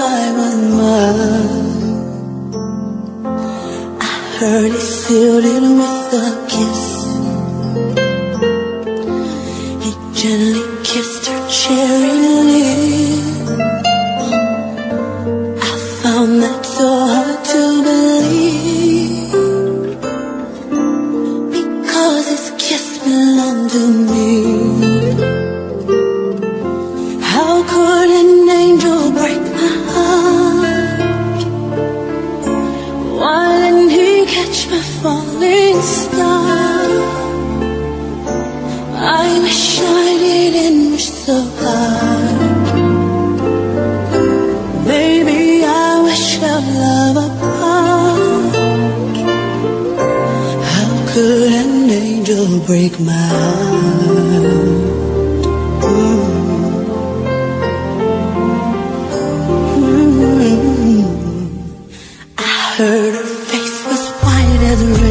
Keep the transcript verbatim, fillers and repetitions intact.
I was mine. I heard he sealed it with a kiss. He gently kissed her cherry lips. I found that so hard to believe, because his kiss belonged to me. How could an angel break my heart? Why didn't he catch my falling star? I wish I didn't wish so hard. Baby, I wish our love apart. How could an angel break my heart? I heard her face was white as rain.